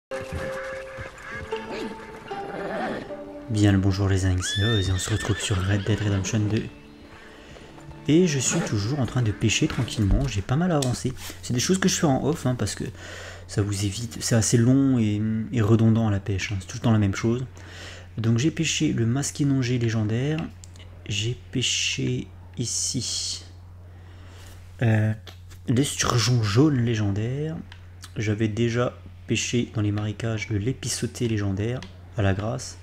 Bien le bonjour les anxieuses et on se retrouve sur Red Dead Redemption 2. Et je suis toujours en train de pêcher tranquillement, j'ai pas mal avancé. C'est des choses que je fais en off parce que ça vous évite, c'est assez long et redondant à la pêche, c'est tout le temps la même chose. Donc j'ai pêché le masquinongé légendaire, j'ai pêché ici l'esturgeon jaune légendaire, j'avais déjà pêché dans les marécages le l'épissoté légendaire à la grâce.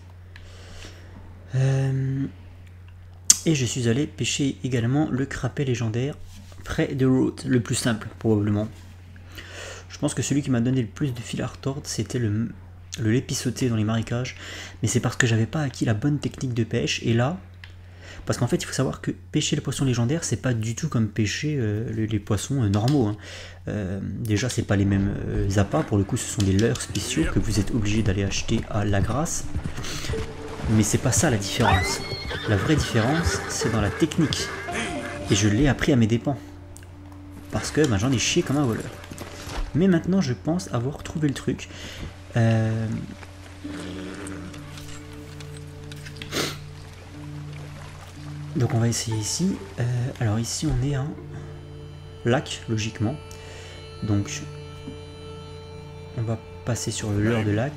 Et je suis allé pêcher également le crapet légendaire près de Route, le plus simple probablement. Je pense que celui qui m'a donné le plus de fil à retordre c'était le l'épissoté dans les marécages, mais c'est parce que j'avais pas acquis la bonne technique de pêche. Et là, parce qu'en fait il faut savoir que pêcher les poissons légendaires c'est pas du tout comme pêcher les poissons normaux. Déjà c'est pas les mêmes appâts, pour le coup ce sont des leurres spéciaux que vous êtes obligé d'aller acheter à la grâce. Mais c'est pas ça la différence. La vraie différence, c'est dans la technique. Et je l'ai appris à mes dépens. Parce que j'en ai chié comme un voleur. Mais maintenant, je pense avoir trouvé le truc. Donc on va essayer ici. Alors ici, on est un lac, logiquement. Donc, on va passer sur le leurre de lac.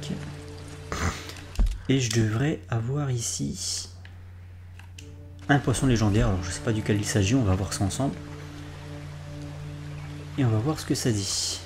Et je devrais avoir ici un poisson légendaire. Alors je sais pas duquel il s'agit, on va voir ça ensemble. Et on va voir ce que ça dit.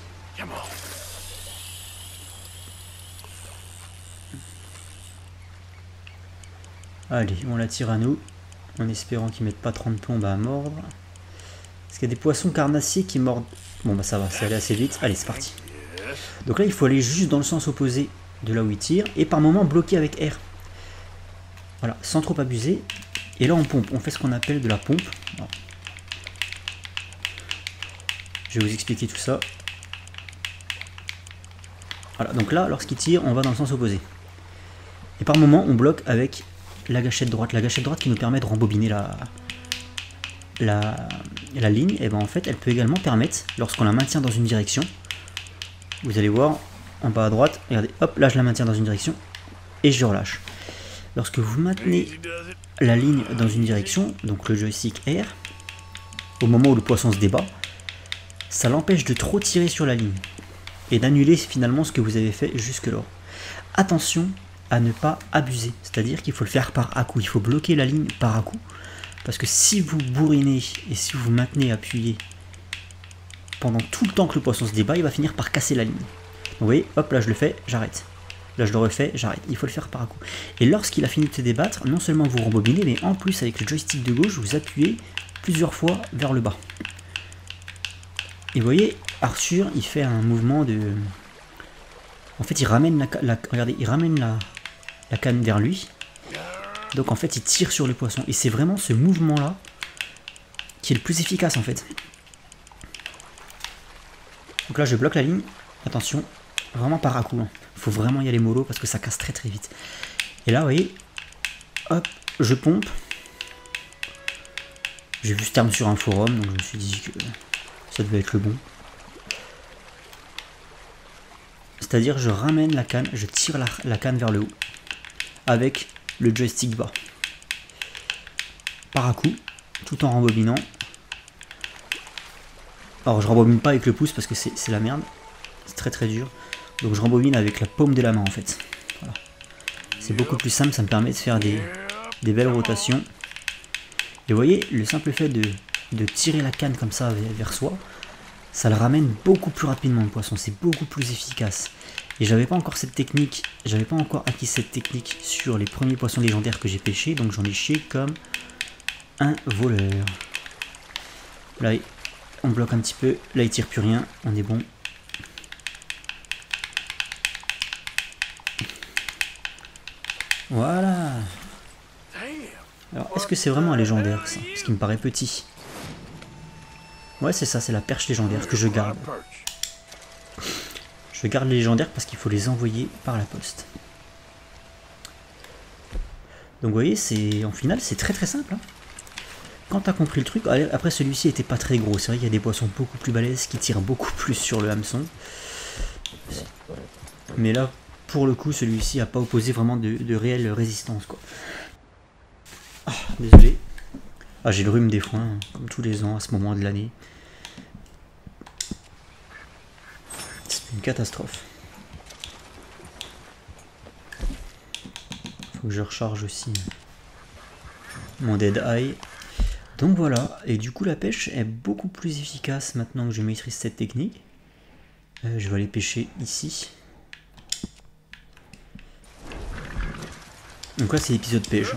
Allez, on l'attire à nous, en espérant qu'ils mettent pas 30 plombes à mordre. Parce qu'il y a des poissons carnassiers qui mordent. Bon bah ça va, c'est allé assez vite. Allez, c'est parti. Donc là, il faut aller juste dans le sens opposé de là où il tire, et par moment bloquer avec R. Voilà, sans trop abuser. Et là on pompe, on fait ce qu'on appelle de la pompe. Alors, je vais vous expliquer tout ça. Voilà, donc là, lorsqu'il tire, on va dans le sens opposé. Et par moment, on bloque avec la gâchette droite. La gâchette droite qui nous permet de rembobiner la ligne, et ben en fait, elle peut également permettre, lorsqu'on la maintient dans une direction, vous allez voir, en bas à droite, regardez, hop, là je la maintiens dans une direction et je relâche. Lorsque vous maintenez la ligne dans une direction, donc le joystick R, au moment où le poisson se débat, ça l'empêche de trop tirer sur la ligne et d'annuler finalement ce que vous avez fait jusque-là. Attention à ne pas abuser, c'est-à-dire qu'il faut le faire par à-coup, il faut bloquer la ligne par à-coup, parce que si vous bourrinez et si vous maintenez appuyé pendant tout le temps que le poisson se débat, il va finir par casser la ligne. Vous voyez, hop, là je le fais, j'arrête. Là je le refais, j'arrête. Il faut le faire par à coup. Et lorsqu'il a fini de se débattre, non seulement vous rembobinez, mais en plus avec le joystick de gauche, vous appuyez plusieurs fois vers le bas. Et vous voyez, Arthur, il fait un mouvement de... En fait, il ramène regardez, il ramène la canne vers lui. Donc en fait, il tire sur le poisson. Et c'est vraiment ce mouvement-là qui est le plus efficace en fait. Donc là, je bloque la ligne. Attention, vraiment par à coup. Faut vraiment y aller mollo parce que ça casse très très vite. Et là, vous voyez, hop, je pompe. J'ai vu ce terme sur un forum, donc je me suis dit que ça devait être le bon. C'est-à-dire, je ramène la canne, je tire la canne vers le haut avec le joystick bas. Par à coup, tout en rembobinant. Alors, je rembobine pas avec le pouce parce que c'est la merde. C'est très très dur. Donc je rembobine avec la paume de la main en fait. Voilà. C'est beaucoup plus simple, ça me permet de faire des belles rotations. Et vous voyez, le simple fait de tirer la canne comme ça vers soi, ça le ramène beaucoup plus rapidement le poisson, c'est beaucoup plus efficace. Et j'avais pas encore cette technique, j'avais pas encore acquis cette technique sur les premiers poissons légendaires que j'ai pêchés, donc j'en ai chié comme un voleur. Là, on bloque un petit peu, là il tire plus rien, on est bon. Voilà. Alors, est-ce que c'est vraiment un légendaire, ça? Parce qu'il me paraît petit. Ouais, c'est ça, c'est la perche légendaire que je garde. Je garde les légendaires parce qu'il faut les envoyer par la poste. Donc, vous voyez, en final, c'est très très simple. Quand tu as compris le truc, après celui-ci était pas très gros. C'est vrai qu'il y a des poissons beaucoup plus balèzes qui tirent beaucoup plus sur le hameçon. Mais là, pour le coup, celui-ci a pas opposé vraiment de réelle résistance, quoi. Ah, désolé. Ah, j'ai le rhume des foins, hein, comme tous les ans à ce moment de l'année. C'est une catastrophe. Faut que je recharge aussi mon Dead Eye. Donc voilà, et du coup la pêche est beaucoup plus efficace maintenant que je maîtrise cette technique. Je vais aller pêcher ici. Donc là c'est l'épisode pêche.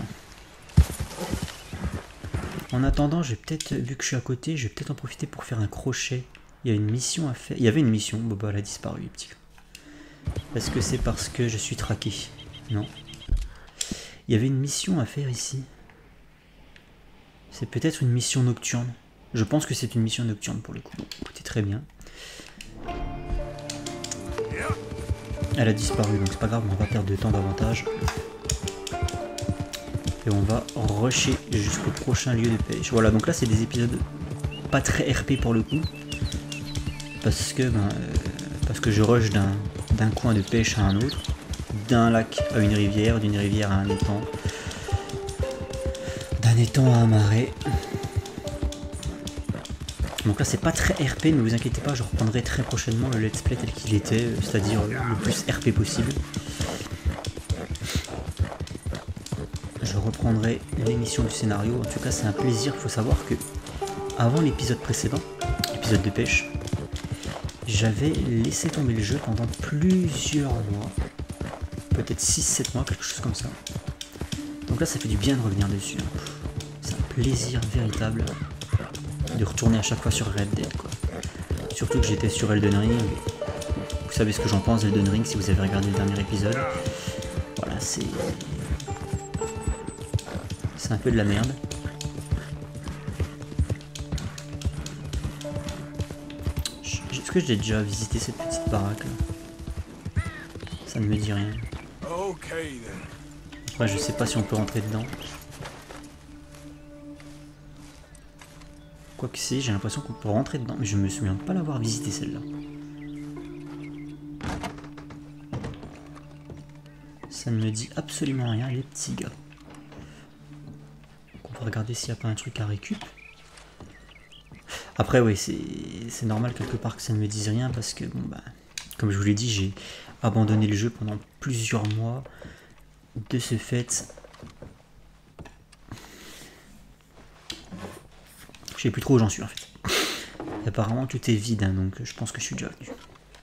En attendant, j'ai peut-être, vu que je suis à côté, je vais peut-être en profiter pour faire un crochet. Il y a une mission à faire. Il y avait une mission, bon bah elle a disparu les petits. Est-ce que c'est parce que je suis traqué? Non. Il y avait une mission à faire ici. C'est peut-être une mission nocturne. Je pense que c'est une mission nocturne pour le coup. Bon, écoutez, très bien. Elle a disparu, donc c'est pas grave, on va pas perdre de temps davantage. Et on va rusher jusqu'au prochain lieu de pêche. Voilà, donc là c'est des épisodes pas très RP pour le coup. Parce que je rush d'un coin de pêche à un autre. D'un lac à une rivière, d'une rivière à un étang. D'un étang à un marais. Donc là c'est pas très RP, ne vous inquiétez pas, je reprendrai très prochainement le let's play tel qu'il était, c'est-à-dire le plus RP possible. Je reprendrai l'émission du scénario, en tout cas c'est un plaisir, il faut savoir que avant l'épisode précédent, l'épisode de pêche, j'avais laissé tomber le jeu pendant plusieurs mois, peut-être 6-7 mois, quelque chose comme ça. Donc là ça fait du bien de revenir dessus, c'est un plaisir véritable de retourner à chaque fois sur Red Dead, quoi. Surtout que j'étais sur Elden Ring. Vous savez ce que j'en pense d'Elden Ring si vous avez regardé le dernier épisode. Voilà, c'est un peu de la merde. Est-ce que j'ai déjà visité cette petite baraque là? Ça ne me dit rien. Après je sais pas si on peut rentrer dedans. Quoique si, j'ai l'impression qu'on peut rentrer dedans, mais je me souviens pas l'avoir visité celle-là. Ça ne me dit absolument rien, les petits gars. Donc on va regarder s'il n'y a pas un truc à récup. Après oui, c'est normal quelque part que ça ne me dise rien, parce que bon bah, comme je vous l'ai dit, j'ai abandonné le jeu pendant plusieurs mois. De ce fait, je sais plus trop où j'en suis en fait. Et apparemment tout est vide, hein, donc je pense que je suis déjà venu.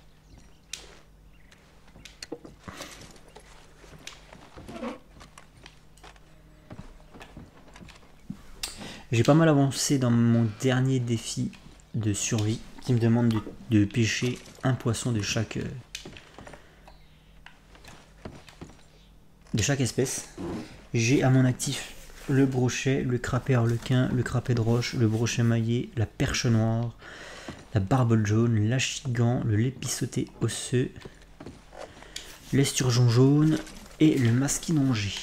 J'ai pas mal avancé dans mon dernier défi de survie qui me demande de pêcher un poisson de chaque espèce. J'ai à mon actif le brochet, le crapet arlequin, le crapet de roche, le brochet maillé, la perche noire, la barbole jaune, l'achigan, le lépissoté osseux, l'esturgeon jaune et le masquinongé.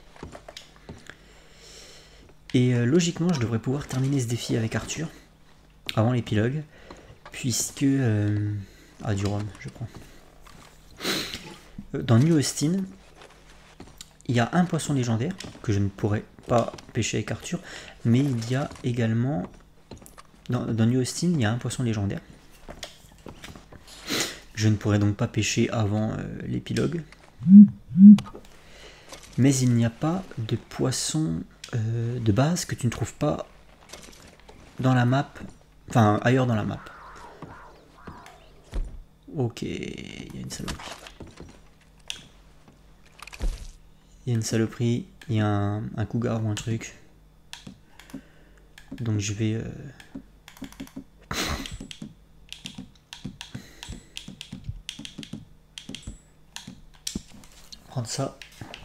Et logiquement, je devrais pouvoir terminer ce défi avec Arthur avant l'épilogue, puisque du rhum, je prends. Dans New Austin, il y a un poisson légendaire que je ne pourrais pas pêcher avec Arthur, mais il y a également dans New Austin, il y a un poisson légendaire. Je ne pourrais donc pas pêcher avant l'épilogue. Mais il n'y a pas de poisson de base que tu ne trouves pas dans la map, enfin ailleurs dans la map. Ok, il y a une saloperie. Il y a une saloperie, il y a un cougar ou un truc. Donc je vais prendre ça.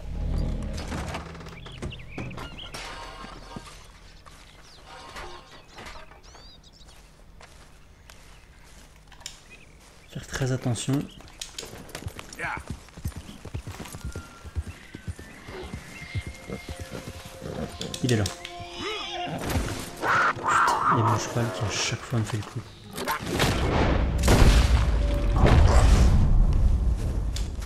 Faire très attention. Il est là. Putain, il y a mon cheval qui à chaque fois me fait le coup.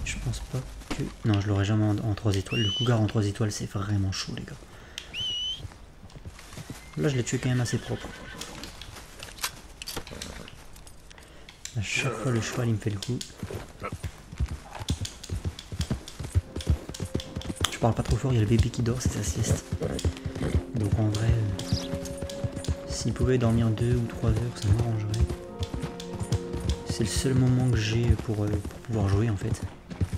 pas que... Non, je l'aurai jamais en 3 étoiles. Le cougar en 3 étoiles, c'est vraiment chaud, les gars. Là, je l'ai tué quand même assez propre. À chaque fois, le cheval, il me fait le coup. Je parle pas trop fort, il y a le bébé qui dort, c'est sa sieste. Donc en vrai, s'il pouvait dormir 2 ou 3 heures, ça m'arrangerait. C'est le seul moment que j'ai pour pouvoir jouer en fait.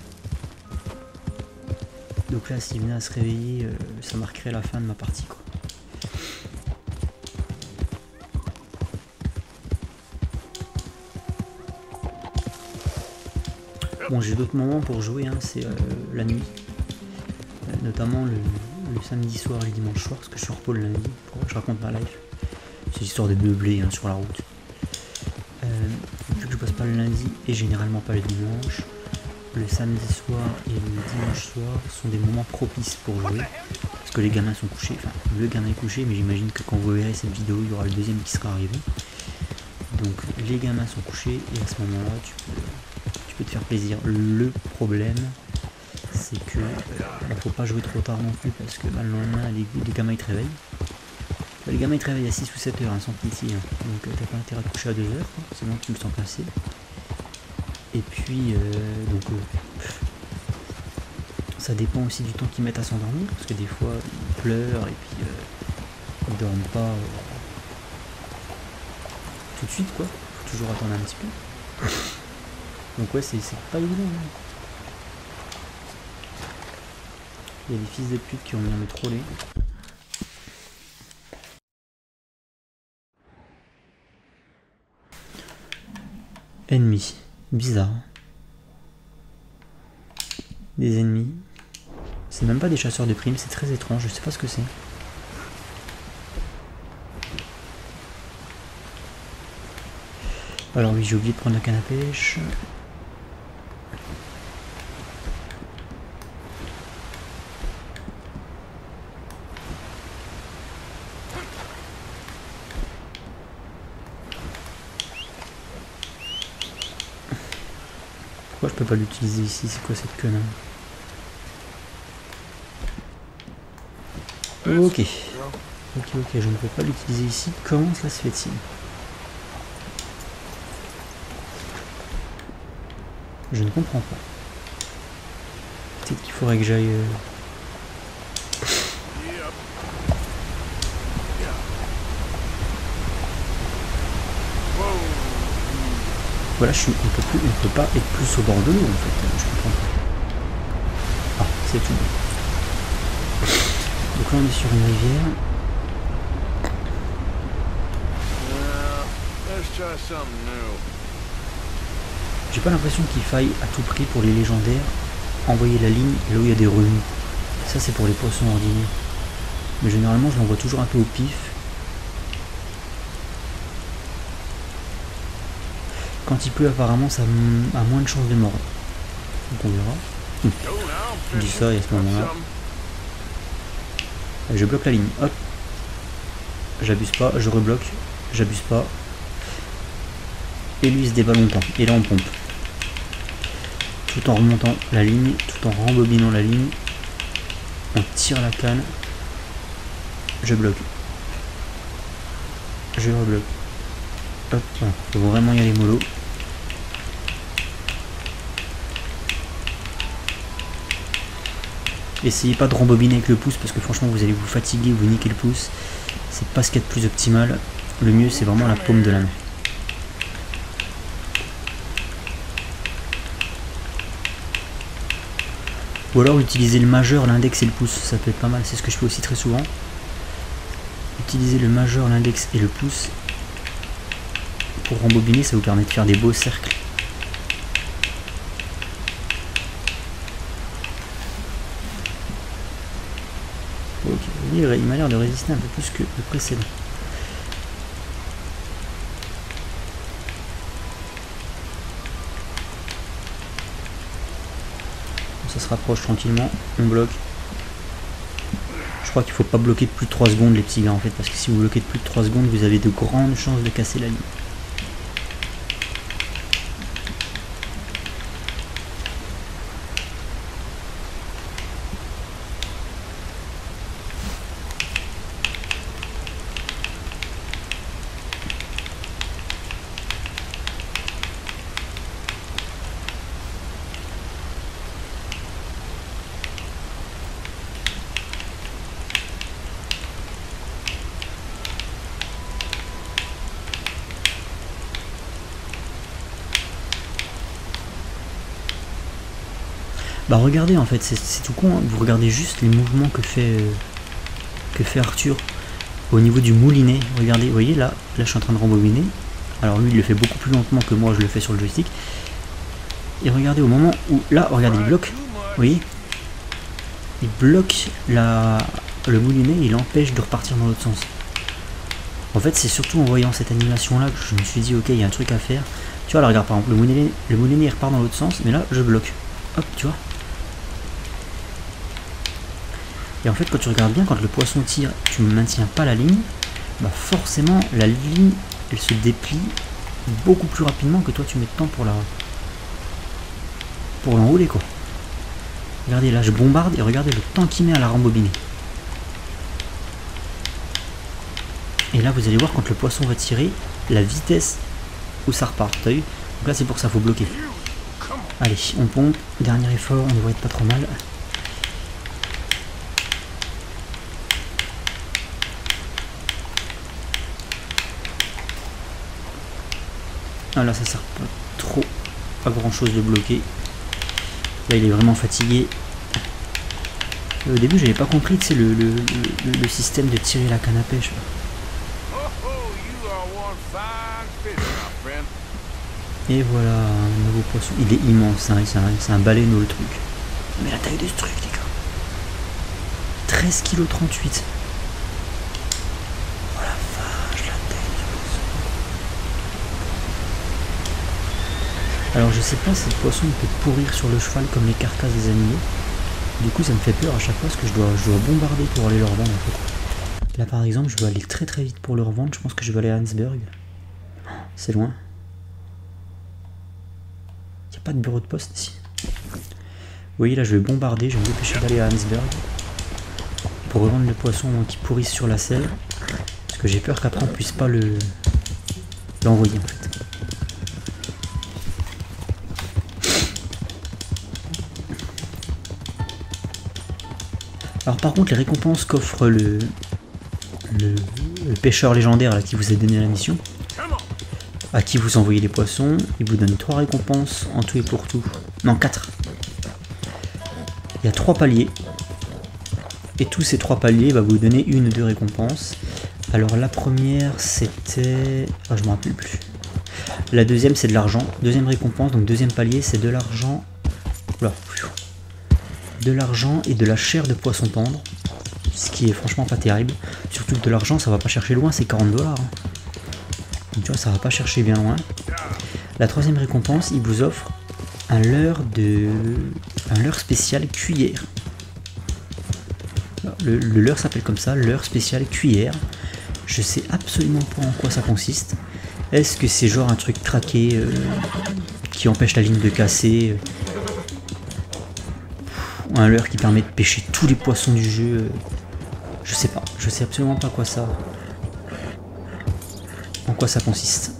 Donc là, s'il venait à se réveiller, ça marquerait la fin de ma partie, quoi. Bon, j'ai d'autres moments pour jouer, hein, c'est la nuit. Notamment le samedi soir et le dimanche soir, parce que je suis en repos le lundi, je raconte ma life. C'est l'histoire de meubler hein, sur la route. Vu que je passe pas le lundi et généralement pas le dimanche, le samedi soir et le dimanche soir sont des moments propices pour jouer. Parce que les gamins sont couchés, enfin le gamin est couché, mais j'imagine que quand vous verrez cette vidéo, il y aura le deuxième qui sera arrivé. Donc les gamins sont couchés et à ce moment-là, tu peux te faire plaisir. Le problème, c'est que il faut pas jouer trop tard non plus parce que bah, le lendemain, les gamins ils te réveillent. Les gamins ils te réveillent à 6 ou 7 heures, hein, sans pitié. Hein. Donc t'as pas intérêt à te coucher à 2 heures, sinon tu me sens passer. Et puis, ça dépend aussi du temps qu'ils mettent à s'endormir, parce que des fois ils pleurent et puis ils dorment pas tout de suite, quoi. Faut toujours attendre un petit peu. Donc ouais, c'est pas évident. Hein. Il y a des fils de pute qui ont bien me troller. Ennemis. Bizarre. Des ennemis. C'est même pas des chasseurs de primes, c'est très étrange, je sais pas ce que c'est. Alors oui, j'ai oublié de prendre la canne à pêche. Pourquoi je peux pas l'utiliser ici? C'est quoi cette connerie? Ok. Ok, je ne peux pas l'utiliser ici. Comment cela se fait-il? Je ne comprends pas. Peut-être qu'il faudrait que j'aille... Voilà, on peut pas être plus au bord de l'eau en fait, je comprends pas. Ah, c'est tout bon. Donc là on est sur une rivière. J'ai pas l'impression qu'il faille à tout prix pour les légendaires envoyer la ligne là où il y a des revenus. Ça c'est pour les poissons ordinaires. Mais généralement je l'envoie toujours un peu au pif. Quand il pleut apparemment ça a moins de chances de mordre. Donc on verra. Je dis ça et à ce moment là. Je bloque la ligne. Hop. J'abuse pas, je rebloque. J'abuse pas. Et lui il se débat longtemps. Et là on pompe. Tout en remontant la ligne, tout en rembobinant la ligne. On tire la canne. Je bloque. Je rebloque. Hop, voilà. Faut vraiment y aller mollo. Essayez pas de rembobiner avec le pouce parce que franchement vous allez vous fatiguer, vous niquer le pouce. C'est pas ce qu'il y a de plus optimal. Le mieux c'est vraiment la paume de la main. Ou alors utiliser le majeur, l'index et le pouce, ça peut être pas mal, c'est ce que je fais aussi très souvent. Utiliser le majeur, l'index et le pouce pour rembobiner, ça vous permet de faire des beaux cercles. Ok, il m'a l'air de résister un peu plus que le précédent. Ça se rapproche tranquillement, on bloque. Je crois qu'il faut pas bloquer de plus de 3 secondes les petits gars en fait, parce que si vous bloquez de plus de 3 secondes, vous avez de grandes chances de casser la ligne. Bah regardez en fait, c'est tout con, hein. Vous regardez juste les mouvements que fait Arthur au niveau du moulinet. Regardez, vous voyez là je suis en train de rembobiner. Alors lui il le fait beaucoup plus lentement que moi je le fais sur le joystick. Et regardez au moment où, là regardez il bloque, vous voyez, il bloque le moulinet, il empêche de repartir dans l'autre sens. En fait c'est surtout en voyant cette animation là que je me suis dit ok il y a un truc à faire. Tu vois là regarde par exemple le moulinet il repart dans l'autre sens mais là je bloque. Hop tu vois. Et en fait quand tu regardes bien, quand le poisson tire, tu ne maintiens pas la ligne, bah forcément la ligne elle se déplie beaucoup plus rapidement que toi tu mets de temps pour l'enrouler quoi. Regardez là je bombarde et regardez le temps qu'il met à la rembobiner. Et là vous allez voir quand le poisson va tirer, la vitesse où ça repart, t'as vu? Donc là c'est pour ça, faut bloquer. Allez, on pompe, dernier effort, on devrait être pas trop mal. Ah là ça sert pas trop à grand chose de bloquer. Là il est vraiment fatigué. Au début j'avais pas compris tu sais, le système de tirer la canne à pêche. Et voilà, un nouveau poisson. Il est immense, hein, c'est un baleineau le truc. Mais la taille de ce truc les gars. 13,38 kg. Oh la vache, la taille du poisson. Alors je sais pas si le poisson il peut pourrir sur le cheval comme les carcasses des animaux. Du coup ça me fait peur à chaque fois parce que je dois bombarder pour aller le revendre en fait. Là par exemple je veux aller très très vite pour le revendre. Je pense que je vais aller à Hansberg. C'est loin. Il n'y a pas de bureau de poste ici. Vous voyez là je vais bombarder, je vais me dépêcher d'aller à Hansberg pour revendre le poisson qui pourrisse sur la selle. Parce que j'ai peur qu'après on puisse pas l'envoyer en fait. Alors par contre les récompenses qu'offre le pêcheur légendaire là, qui vous a donné la mission, à qui vous envoyez les poissons, il vous donne 3 récompenses en tout et pour tout. Non 4. Il y a 3 paliers. Et tous ces 3 paliers va vous donner une ou 2 récompenses. Alors la première c'était... Ah je me rappelle plus. La deuxième c'est de l'argent. Deuxième récompense, donc deuxième palier c'est de l'argent. Oula. De l'argent et de la chair de poisson tendre, ce qui est franchement pas terrible, surtout que de l'argent ça va pas chercher loin, c'est 40 $. Donc tu vois ça va pas chercher bien loin. La troisième récompense il vous offre un leurre spécial cuillère. Le leurre s'appelle comme ça, leurre spécial cuillère. Je sais absolument pas en quoi ça consiste. Est-ce que c'est genre un truc traqué qui empêche la ligne de casser, un leurre qui permet de pêcher tous les poissons du jeu, je sais pas, je sais absolument pas en quoi ça consiste.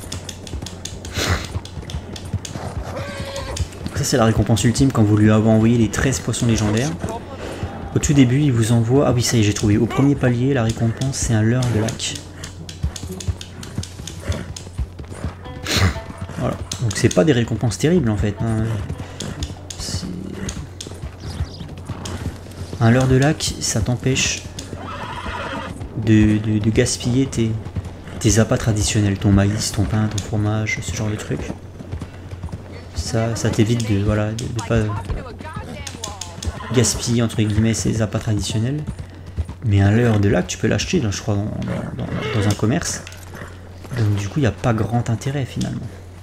Ça c'est la récompense ultime quand vous lui avez envoyé les 13 poissons légendaires. Au tout début il vous envoie, ah oui ça y est j'ai trouvé, au premier palier la récompense c'est un leurre de lac. Voilà, donc c'est pas des récompenses terribles en fait, hein. Un leurre de lac, ça t'empêche de gaspiller tes appâts traditionnels, ton maïs, ton pain, ton fromage, ce genre de trucs. Ça t'évite de pas gaspiller entre guillemets ces appâts traditionnels. Mais un leurre de lac, tu peux l'acheter, je crois, dans un commerce. Donc du coup, il n'y a pas grand intérêt finalement.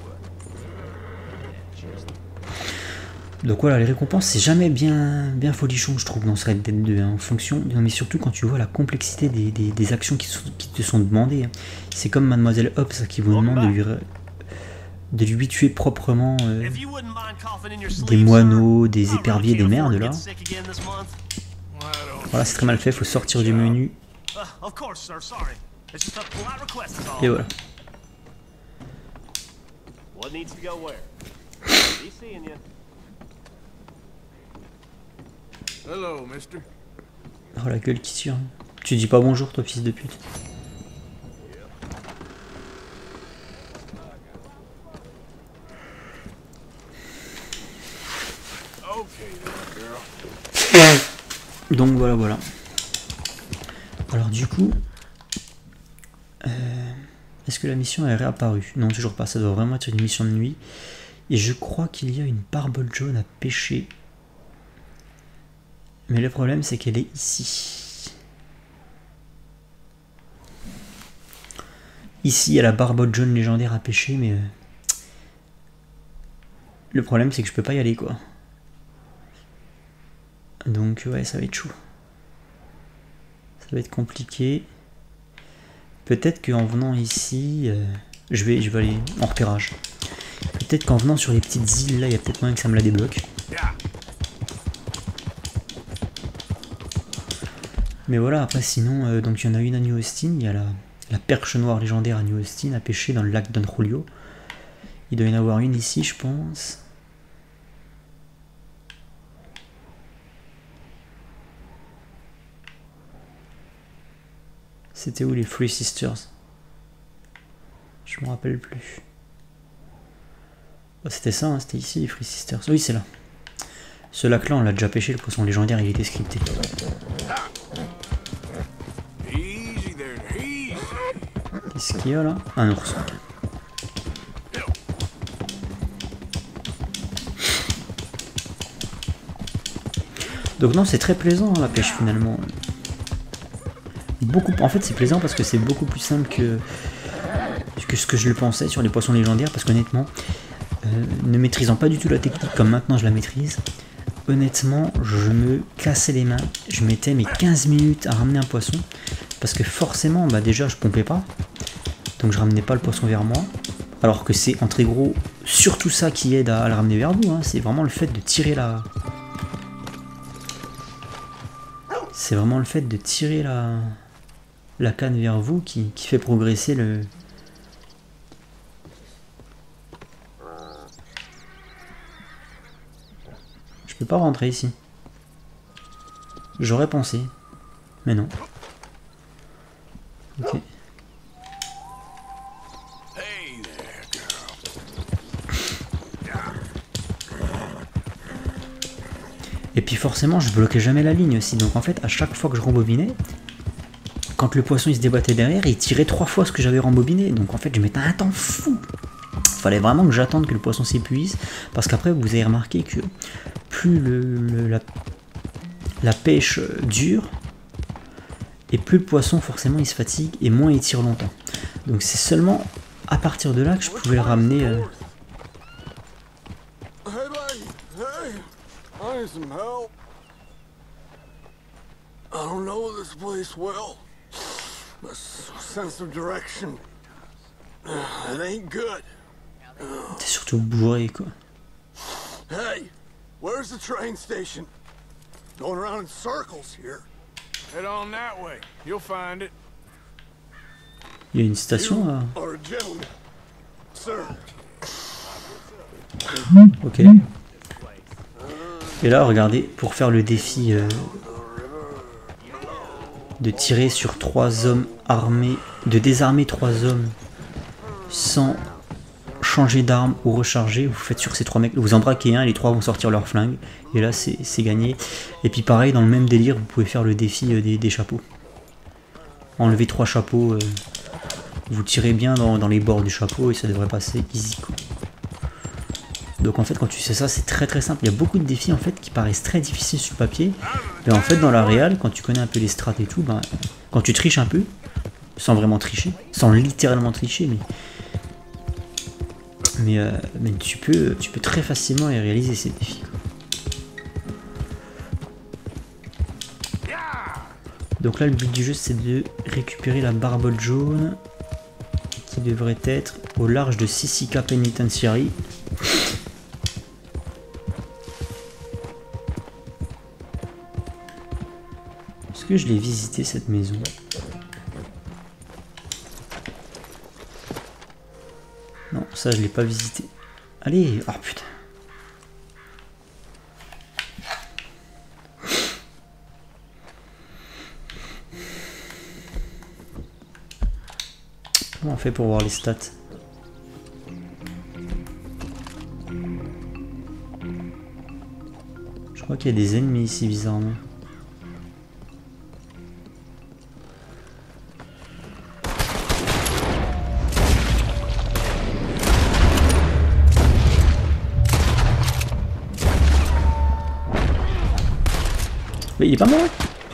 Donc voilà, les récompenses, c'est jamais bien folichon, je trouve, dans ce Red Dead 2, hein, en fonction, mais surtout quand tu vois la complexité des actions qui te sont demandées. Hein. C'est comme Mademoiselle Hobbs qui vous demande de lui tuer proprement des moineaux, des éperviers, des merdes, là. Voilà, c'est très mal fait, faut sortir du menu. Et voilà. Hello, mister. Oh la gueule qui tire. Tu dis pas bonjour toi fils de pute. Donc voilà. Alors du coup, est-ce que la mission est réapparue? Non, toujours pas, ça doit vraiment être une mission de nuit. Et je crois qu'il y a une barbole jaune à pêcher. Mais le problème c'est qu'elle est ici. Ici il y a la barbole jaune légendaire à pêcher, mais le problème c'est que je peux pas y aller quoi. Donc ouais, ça va être chaud. Ça va être compliqué. Peut-être qu'en venant ici, je vais aller en repérage. Peut-être qu'en venant sur les petites îles là, il y a peut-être moyen que ça me la débloque. Mais voilà, après sinon, donc il y en a une à New Austin, il y a la perche noire légendaire à New Austin à pêcher dans le lac Don Julio. Il doit y en avoir une ici, je pense. C'était où les Three Sisters? Je me rappelle plus. Oh, c'était ça, hein, c'était ici les Three Sisters. Oui, c'est là. Ce lac-là, on l'a déjà pêché, le poisson légendaire, il était scripté. Qu'est-ce qu'il y a là? Un ours. Donc non, c'est très plaisant hein, la pêche finalement. En fait, c'est plaisant parce que c'est beaucoup plus simple que ce que je le pensais sur les poissons légendaires. Parce qu'honnêtement, ne maîtrisant pas du tout la technique comme maintenant je la maîtrise, honnêtement, je me cassais les mains. Je mettais mes 15 minutes à ramener un poisson. Parce que forcément, bah déjà, je pompais pas. Donc je ramenais pas le poisson vers moi. Alors que c'est en très gros surtout ça qui aide à le ramener vers vous. Hein. C'est vraiment le fait de tirer la... C'est vraiment le fait de tirer la canne vers vous qui fait progresser le... Je peux pas rentrer ici. J'aurais pensé. Mais non. Ok. Et puis forcément je bloquais jamais la ligne aussi, donc en fait à chaque fois que je rembobinais, quand le poisson il se débattait derrière, il tirait 3 fois ce que j'avais rembobiné, donc en fait je mettais un temps fou. Fallait vraiment que j'attende que le poisson s'épuise, parce qu'après vous avez remarqué que plus la pêche dure, et plus le poisson forcément il se fatigue, et moins il tire longtemps. Donc c'est seulement à partir de là que je pouvais le ramener... I need some help. I don't know this place well. My sense of direction, it ain't good. T'es surtout bourré quoi. Hey, where's the train station? Going around in circles here. Head on that way. You'll find it. Il y a une station là. Or a gentleman, sir. Ok. Et là, regardez, pour faire le défi de tirer sur 3 hommes armés, de désarmer 3 hommes sans changer d'arme ou recharger, vous faites sur ces 3 mecs, vous en braquez un, les 3 vont sortir leur flingue, et là c'est gagné. Et puis pareil, dans le même délire, vous pouvez faire le défi des chapeaux. Enlevez 3 chapeaux, vous tirez bien dans les bords du chapeau et ça devrait passer easy quoi. Donc en fait quand tu sais ça c'est très simple, il y a beaucoup de défis en fait qui paraissent très difficiles sur le papier, mais en fait dans la réal, quand tu connais un peu les strats et tout, ben, quand tu triches un peu, sans vraiment tricher, sans littéralement tricher, mais tu peux très facilement les réaliser ces défis. Donc là le but du jeu c'est de récupérer la barbole jaune, qui devrait être au large de Sisika Penitentiary. Est-ce que je l'ai visité cette maison? Non, ça je l'ai pas visité. Allez, oh putain. Comment on fait pour voir les stats? Je crois qu'il y a des ennemis ici bizarrement. Mais il est pas mort.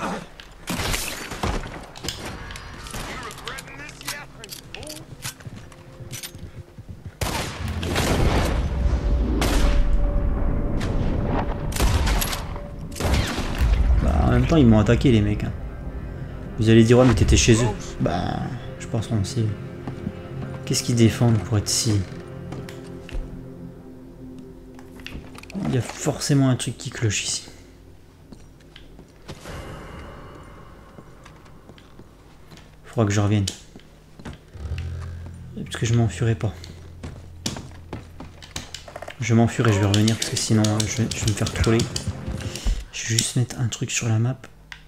En même temps, ils m'ont attaqué les mecs. Hein. Vous allez dire, ouais, mais t'étais chez eux. Bah, je pense qu'on sait. Qu'est-ce qu'ils défendent pour être si... Il y a forcément un truc qui cloche ici. Faudra que je revienne. Parce que je m'enfuirai pas. Je m'enfuirai, je vais revenir parce que sinon je vais me faire troller. Je vais juste mettre un truc sur la map.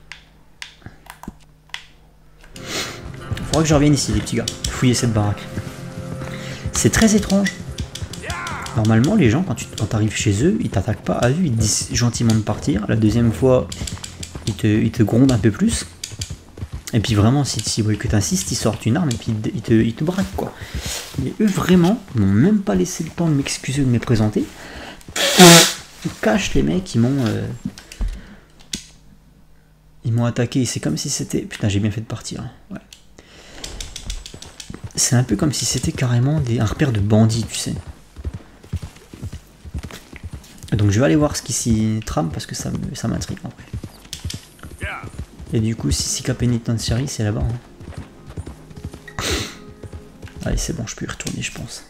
Faudra que je revienne ici les petits gars. Fouiller cette baraque. C'est très étrange. Normalement les gens quand tu arrives chez eux, ils t'attaquent pas à vue, ils te disent gentiment de partir. La deuxième fois, ils te grondent un peu plus. Et puis vraiment si que t'insistes, ils sortent une arme et puis ils te braquent quoi. Mais eux vraiment, ils m'ont même pas laissé le temps de m'excuser ou de me présenter. Ils cachent les mecs, ils m'ont attaqué, c'est comme si c'était... Putain, j'ai bien fait de partir. Ouais. C'est un peu comme si c'était carrément un repère de bandits, tu sais. Donc je vais aller voir ce qui s'y trame parce que ça m'intrigue en vrai. Et du coup, Sisika Penitentiary, c'est là-bas. Hein. Allez, c'est bon, je peux y retourner, je pense.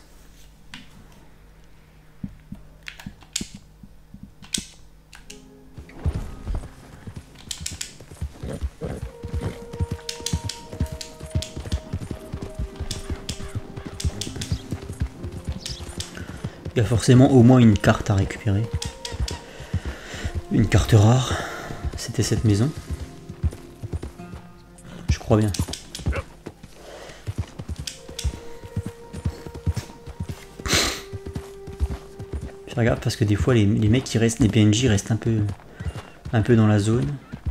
Il y a forcément au moins une carte à récupérer. Une carte rare. C'était cette maison. Je crois bien. Je regarde parce que des fois les mecs qui restent, les PNJ restent un peu dans la zone.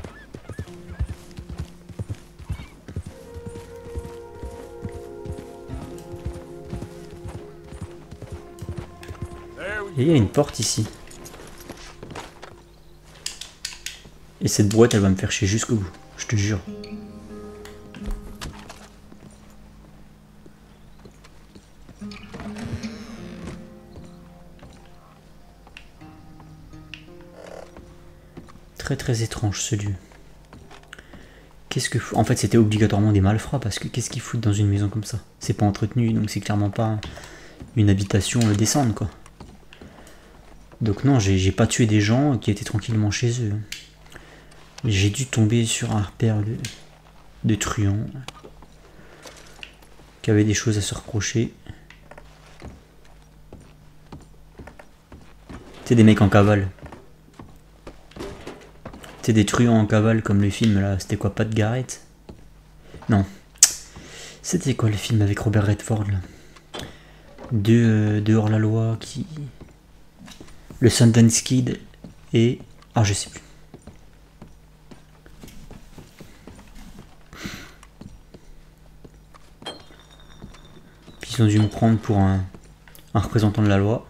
Et il y a une porte ici. Et cette boîte, elle va me faire chier jusqu'au bout, je te jure. Très très étrange ce lieu. Qu'est-ce que... En fait, c'était obligatoirement des malfrats parce que qu'est-ce qu'ils foutent dans une maison comme ça? C'est pas entretenu, donc c'est clairement pas une habitation décente, quoi. Donc non, j'ai pas tué des gens qui étaient tranquillement chez eux. J'ai dû tomber sur un repère de truands qui avaient des choses à se reprocher. C'est des mecs en cavale. C'est des truands en cavale comme le film là, c'était quoi, Pat Garrett? Non. C'était quoi le film avec Robert Redford là? De hors-la-loi qui... Le Sundance Kid et... Ah, je sais plus. Puis ils ont dû me prendre pour un représentant de la loi.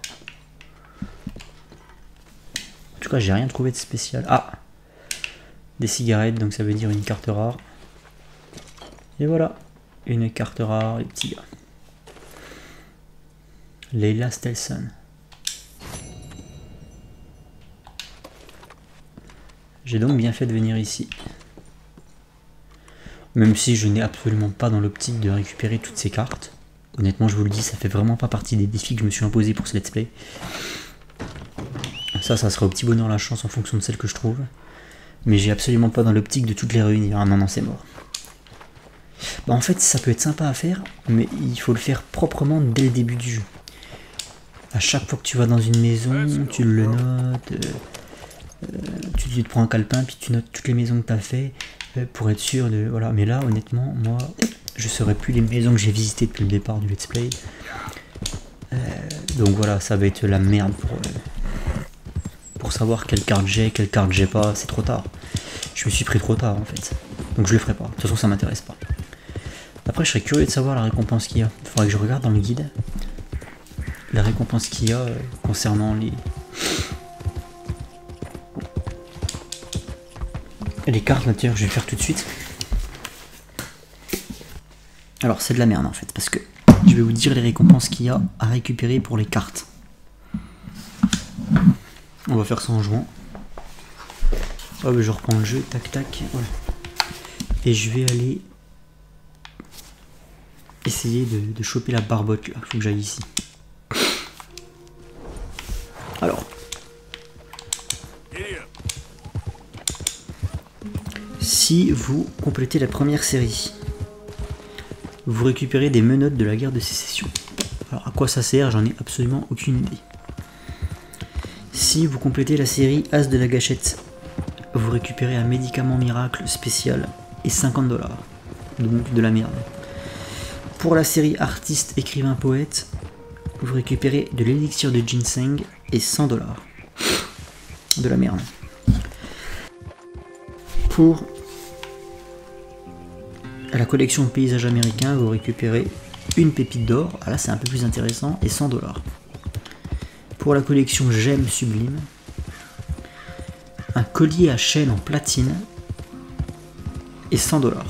En tout cas, j'ai rien trouvé de spécial. Ah! Des cigarettes, donc ça veut dire une carte rare. Et voilà. Une carte rare, les petits gars. Leila Stelson. J'ai donc bien fait de venir ici. Même si je n'ai absolument pas dans l'optique de récupérer toutes ces cartes. Honnêtement, je vous le dis, ça fait vraiment pas partie des défis que je me suis imposé pour ce let's play. Ça sera au petit bonheur la chance en fonction de celle que je trouve. Mais j'ai absolument pas dans l'optique de toutes les réunir. Ah non, non, c'est mort. Bah en fait, ça peut être sympa à faire, mais il faut le faire proprement dès le début du jeu. À chaque fois que tu vas dans une maison, tu le notes... tu te prends un calepin puis tu notes toutes les maisons que tu as fait pour être sûr de... Voilà, mais là honnêtement moi je saurais plus les maisons que j'ai visitées depuis le départ du let's play. Donc voilà, ça va être la merde pour pour savoir quelle carte j'ai pas, c'est trop tard. Je me suis pris trop tard en fait. Donc je le ferai pas. De toute façon ça m'intéresse pas. Après je serais curieux de savoir la récompense qu'il y a. Il faudrait que je regarde dans le guide la récompense qu'il y a concernant les cartes. D'ailleurs je vais le faire tout de suite. Alors c'est de la merde en fait, parce que je vais vous dire les récompenses qu'il y a à récupérer pour les cartes. On va faire ça en jouant. Oh, mais je reprends le jeu, tac tac, voilà. Et je vais aller essayer de choper la barbotte là, faut que j'aille ici. Alors. Si vous complétez la première série, vous récupérez des menottes de la guerre de sécession. Alors à quoi ça sert, j'en ai absolument aucune idée. Si vous complétez la série As de la gâchette, vous récupérez un médicament miracle spécial et 50 $. Donc de la merde. Pour la série artiste, écrivain, poète, vous récupérez de l'élixir de ginseng et 100 $. De la merde. Pour la collection paysage américain, vous récupérez une pépite d'or, ah là c'est un peu plus intéressant, et 100 $. Pour la collection gemmes sublimes, un collier à chaîne en platine et 100 $.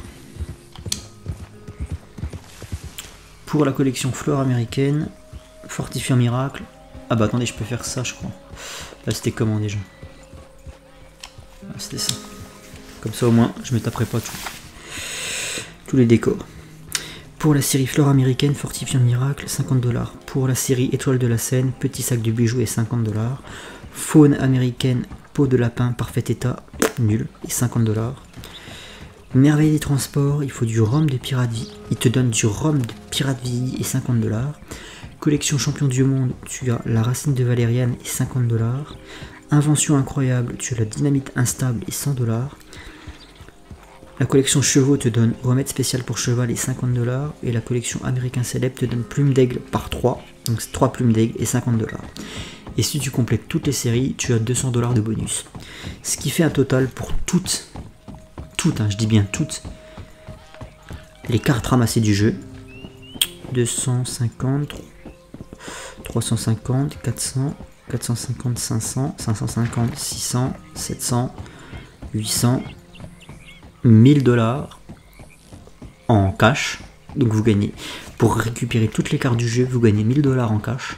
Pour la collection flore américaine, fortifiant miracle, ah bah attendez, je peux faire ça je crois. Là c'était comment déjà? Ah, c'était ça. Comme ça au moins je me taperai pas tous les décors. Pour la série flore américaine, fortifiant miracle, 50 $. Pour la série étoile de la Seine, petit sac de bijoux et 50 $. Faune américaine, peau de lapin, parfait état, nul, et 50 $. Merveille des transports, il faut du rhum de pirate vie. Il te donne du rhum de pirate vie et 50 $. Collection champion du monde, tu as la racine de valériane et 50 $. Invention incroyable, tu as la dynamite instable et 100 $. La collection chevaux te donne remède spécial pour cheval et 50 $. Et la collection américain célèbre te donne plume d'aigle par 3. Donc 3 plumes d'aigle et 50 $. Et si tu complètes toutes les séries, tu as 200 $ de bonus. Ce qui fait un total pour toutes, hein, je dis bien toutes, les cartes ramassées du jeu. 250, 350, 400, 450, 500, 550, 600, 700, 800... 1000 $ en cash, donc vous gagnez, pour récupérer toutes les cartes du jeu, vous gagnez 1000 $ en cash,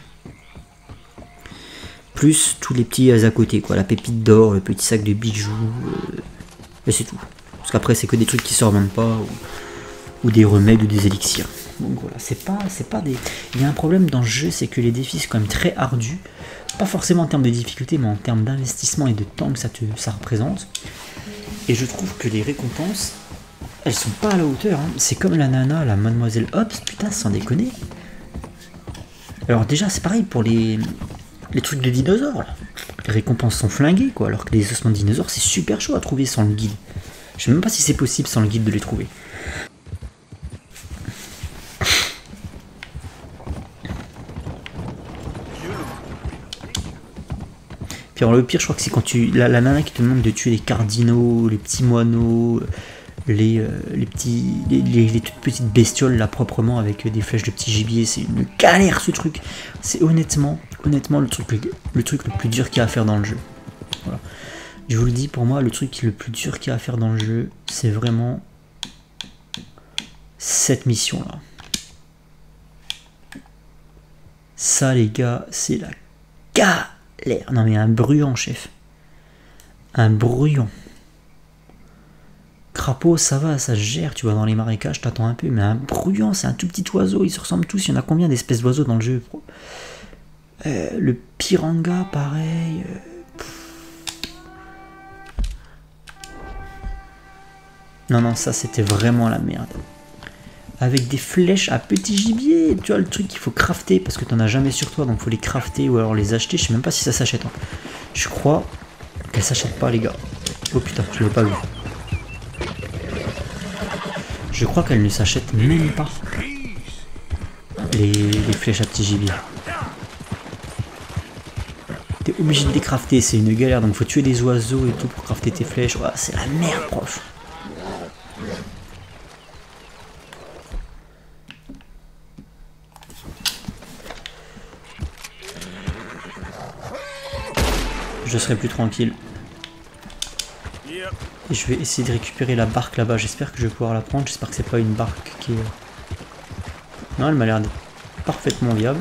plus tous les petits à côté, quoi, la pépite d'or, le petit sac de bijoux, et c'est tout, parce qu'après c'est que des trucs qui se revendent pas, ou des remèdes ou des élixirs, donc voilà, c'est pas des... Il y a un problème dans ce jeu, c'est que les défis sont quand même très ardus, pas forcément en termes de difficulté, mais en termes d'investissement et de temps que ça représente. Et je trouve que les récompenses, elles sont pas à la hauteur. Hein. C'est comme la nana, la mademoiselle Hobbs, putain, sans déconner. Alors déjà, c'est pareil pour les trucs de dinosaures. Là. Les récompenses sont flinguées, quoi. Alors que les ossements de dinosaures, c'est super chaud à trouver sans le guide. Je sais même pas si c'est possible sans le guide de les trouver. Alors le pire, je crois que c'est quand la nana qui te demande de tuer les cardinaux, les petits moineaux, les toutes petites bestioles là proprement avec des flèches de petits gibiers, c'est une galère ce truc. C'est honnêtement le truc le plus dur qu'il y a à faire dans le jeu. Voilà. Je vous le dis, pour moi le truc le plus dur qu'il y a à faire dans le jeu, c'est vraiment cette mission là. Ça les gars, c'est la galère. Non mais un bruant, chef. Un bruant. Crapaud, ça va, ça se gère, tu vas dans les marécages, t'attends un peu. Mais un bruant, c'est un tout petit oiseau, ils se ressemblent tous. Il y en a combien d'espèces d'oiseaux dans le jeu? Le piranga, pareil. Non, ça c'était vraiment la merde. Avec des flèches à petit gibier, tu vois le truc qu'il faut crafter parce que t'en as jamais sur toi, donc faut les crafter ou alors les acheter. Je sais même pas si ça s'achète. Hein. Je crois qu'elles s'achètent pas, les gars. Oh putain, je l'ai pas vu. Je crois qu'elles ne s'achètent même pas. Les flèches à petit gibier. T'es obligé de les crafter, c'est une galère, donc faut tuer des oiseaux et tout pour crafter tes flèches. Ouais, c'est la merde, proche. Je serai plus tranquille. Et je vais essayer de récupérer la barque là-bas. J'espère que je vais pouvoir la prendre. J'espère que c'est pas une barque qui est... Non, elle m'a l'air d'être parfaitement viable.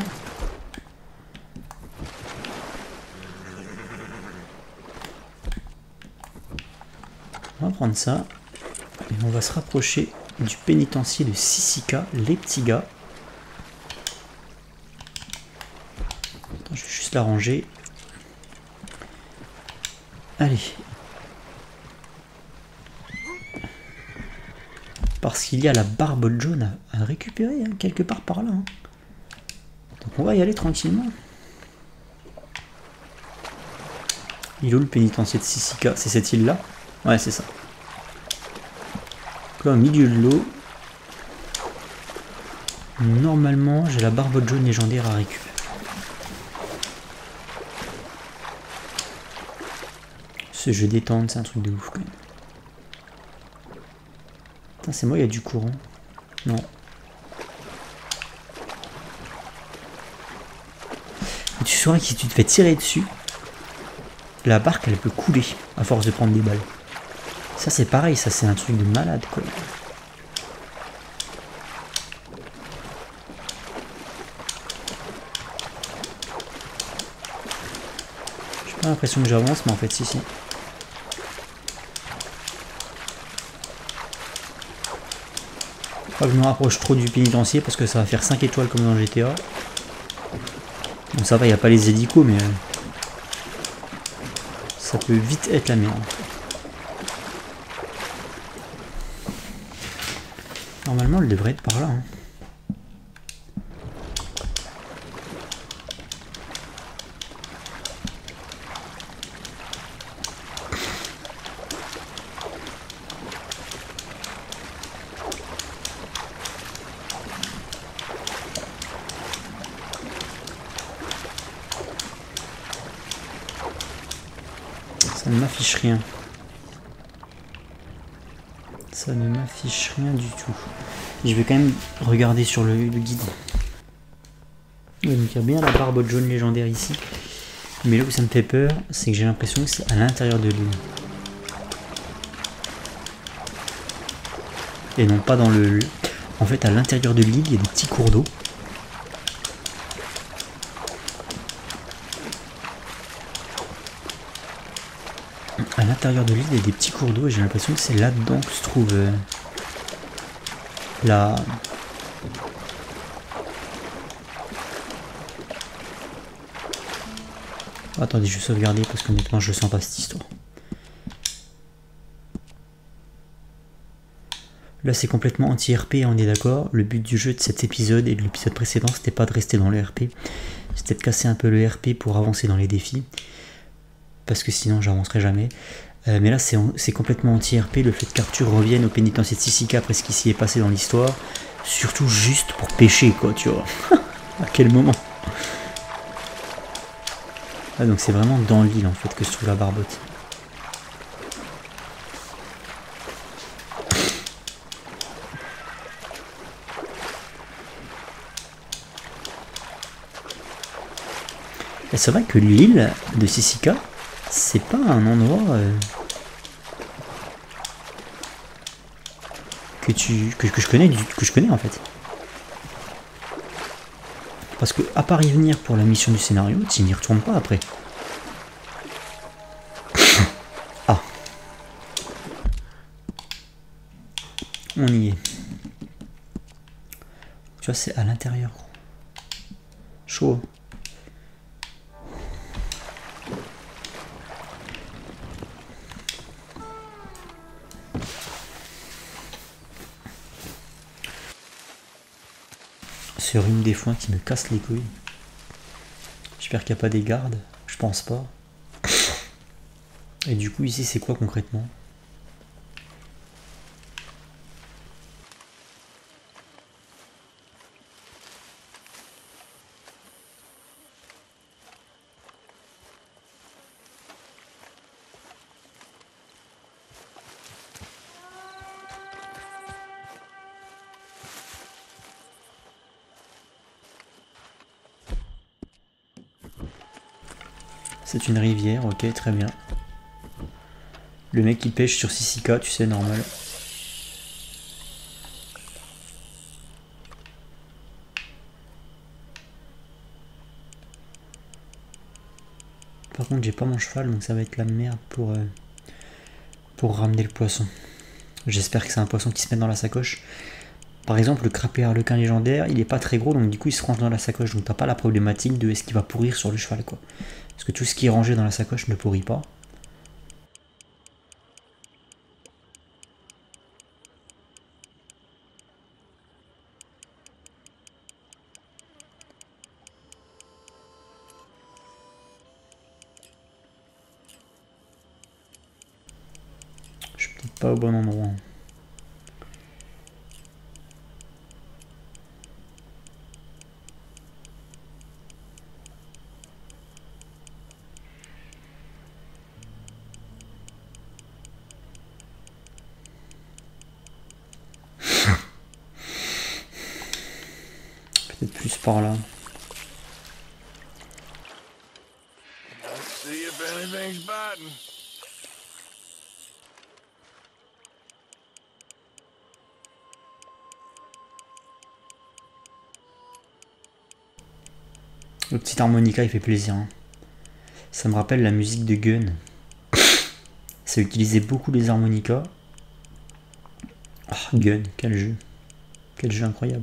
On va prendre ça. Et on va se rapprocher du pénitencier de Sisika, les petits gars. Attends, je vais juste la ranger. Allez. Parce qu'il y a la barbe jaune à récupérer, hein, quelque part par là. Hein. Donc on va y aller tranquillement. Il est où le pénitencier de Sisika? C'est cette île là? Ouais, c'est ça. Donc là, au milieu de l'eau. Normalement, j'ai la barbe jaune légendaire à récupérer. Ce jeu détente, c'est un truc de ouf quand même. Putain, c'est moi, il y a du courant. Non. Et tu sauras que si tu te fais tirer dessus, la barque elle peut couler à force de prendre des balles. Ça c'est pareil, ça c'est un truc de malade quoi. J'ai pas l'impression que j'avance, mais en fait si. Pas que je me rapproche trop du pénitencier parce que ça va faire 5 étoiles comme dans GTA. Bon ça va, il n'y a pas les hélicos mais ça peut vite être la merde. Normalement elle devrait être par là. Hein. Ça ne m'affiche rien. Ça ne m'affiche rien du tout. Je vais quand même regarder sur le guide. Ouais, donc il y a bien la barbe jaune légendaire ici. Mais là où ça me fait peur, c'est que j'ai l'impression que c'est à l'intérieur de l'île. Et non pas dans le... En fait à l'intérieur de l'île, il y a des petits cours d'eau. À l'intérieur de l'île, il y a des petits cours d'eau et j'ai l'impression que c'est là-dedans que se trouve la... Attendez, je vais sauvegarder parce qu'honnêtement, je sens pas cette histoire. Là, c'est complètement anti-RP, on est d'accord. Le but du jeu de cet épisode et de l'épisode précédent, c'était pas de rester dans le RP. C'était de casser un peu le RP pour avancer dans les défis. Parce que sinon, j'avancerai jamais. Mais là, c'est complètement anti-RP, le fait qu'Arthur revienne au pénitencier de Sisika après ce qui s'y est passé dans l'histoire. Surtout juste pour pêcher, quoi, tu vois. À quel moment? Ah, donc c'est vraiment dans l'île, en fait, que se trouve la barbotte. Et c'est vrai que l'île de Sisika, c'est pas un endroit que je connais en fait. Parce que à part y venir pour la mission du scénario, tu n'y retournes pas après. Ah. On y est. Tu vois, c'est à l'intérieur. Chaud. Ce rhume des foins qui me casse les couilles. J'espère qu'il n'y a pas des gardes. Je pense pas. Et du coup ici c'est quoi concrètement? C'est une rivière, ok, très bien. Le mec qui pêche sur Sisika, tu sais, normal. Par contre, j'ai pas mon cheval, donc ça va être la merde pour ramener le poisson. J'espère que c'est un poisson qui se met dans la sacoche. Par exemple, le crapet harlequin légendaire, il est pas très gros, donc du coup il se range dans la sacoche. Donc t'as pas la problématique de est-ce qu'il va pourrir sur le cheval, quoi. Parce que tout ce qui est rangé dans la sacoche ne pourrit pas. Je suis peut-être pas au bon endroit. Peut-être plus par là. Let's see if anything's biting. Le petit harmonica, il fait plaisir. Hein. Ça me rappelle la musique de Gun. Ça utilisait beaucoup les harmonicas. Oh, Gun, quel jeu. Quel jeu incroyable.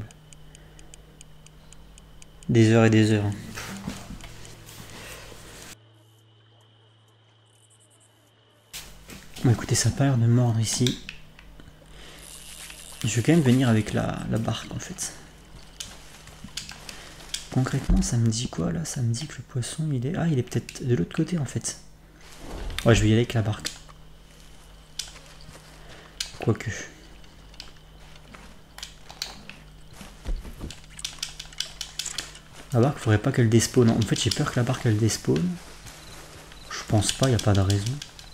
Des heures et des heures. Bon, écoutez, ça n'a pas l'air de mordre ici. Je vais quand même venir avec la barque en fait. Concrètement, ça me dit quoi là? Ça me dit que le poisson il est. Ah, il est peut-être de l'autre côté en fait. Ouais, je vais y aller avec la barque. Quoique. La barque, faudrait pas qu'elle despawn. En fait, j'ai peur que la barque elle despawn. Je pense pas, y a pas de raison.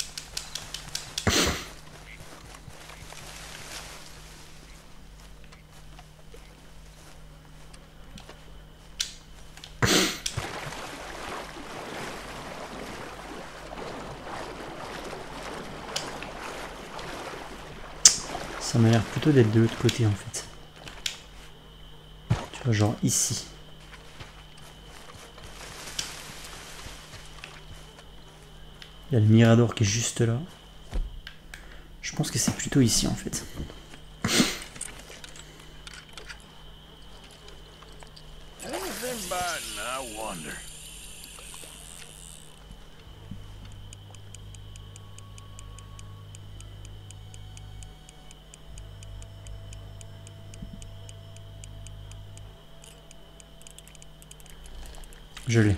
Ça m'a l'air plutôt d'être de l'autre côté en fait. Tu vois, genre ici. Il y a le mirador qui est juste là. Je pense que c'est plutôt ici en fait. Anything biting, I wonder. Je l'ai.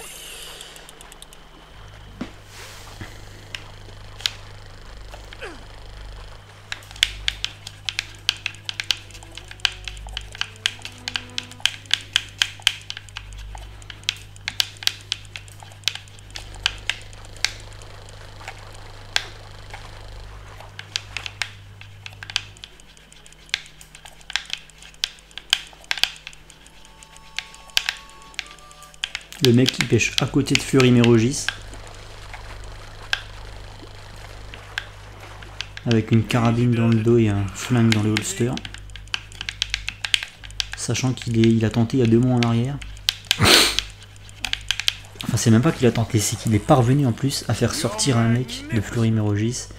Le mec qui pêche à côté de Fleury-Mérogis. Avec une carabine dans le dos et un flingue dans le holster. Sachant qu'il a tenté il y a 2 mois en arrière. Enfin, c'est même pas qu'il a tenté, c'est qu'il est parvenu en plus à faire sortir un mec de Fleury-Mérogis.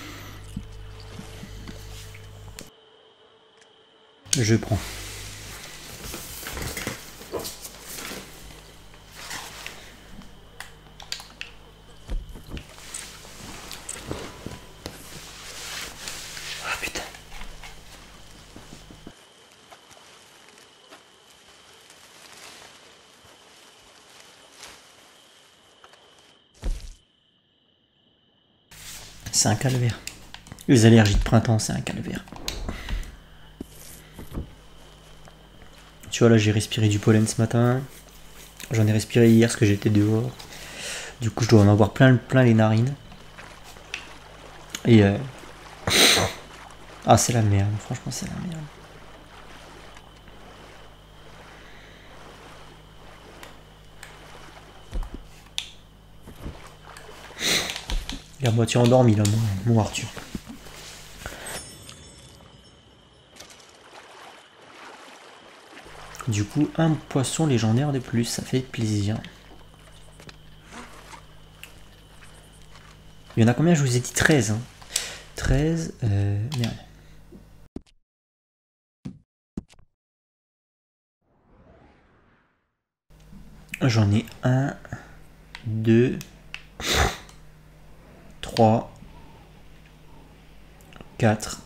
Je prends. Ah putain. C'est un calvaire. Les allergies de printemps, c'est un calvaire. Tu vois, là, j'ai respiré du pollen ce matin. J'en ai respiré hier parce que j'étais dehors. Du coup, je dois en avoir plein les narines. Et ah, c'est la merde. Franchement, c'est la merde. Il est à moitié endormi là, mon Arthur. Du coup, un poisson légendaire de plus, ça fait plaisir. Il y en a combien? Je vous ai dit 13. Hein. 13, merde. J'en ai 1, 2, 3, 4.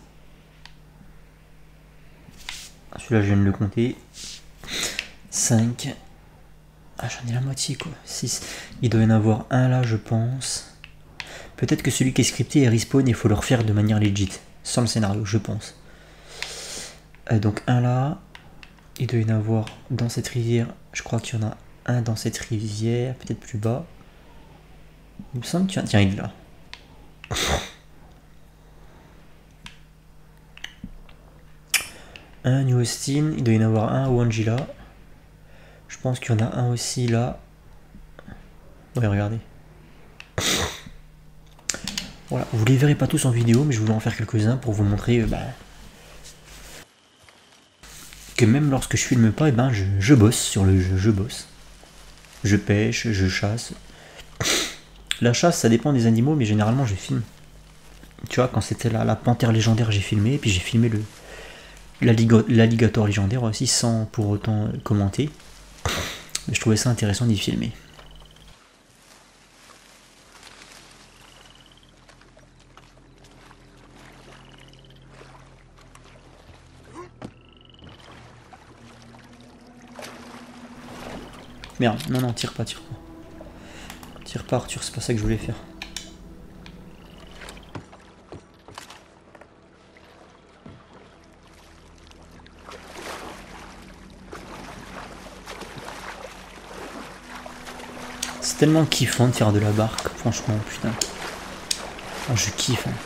Celui-là, je viens de le compter. 5. Ah, j'en ai la moitié, quoi. 6. Il doit y en avoir un là, je pense. Peut-être que celui qui est scripté est respawn et il faut le refaire de manière legit. Sans le scénario, je pense. Donc, un là. Il doit y en avoir dans cette rivière. Je crois qu'il y en a un dans cette rivière. Peut-être plus bas. Il me semble qu'il y en a... Tiens, il est là. Un New Austin. Il doit y en avoir un au Angela. Je pense qu'il y en a un aussi là. Ouais, regardez. Voilà, vous les verrez pas tous en vidéo, mais je voulais en faire quelques-uns pour vous montrer que même lorsque je filme pas, je bosse sur le jeu, je bosse. Je pêche, je chasse. La chasse, ça dépend des animaux, mais généralement je filme. Tu vois, quand c'était la panthère légendaire, j'ai filmé, et puis j'ai filmé l'alligator légendaire aussi, sans pour autant commenter. Mais je trouvais ça intéressant d'y filmer. Merde, non, tire pas. Tire pas, Arthur, c'est pas ça que je voulais faire. C'est tellement kiffant de faire de la barque, franchement, putain. Oh, je kiffe. Hein.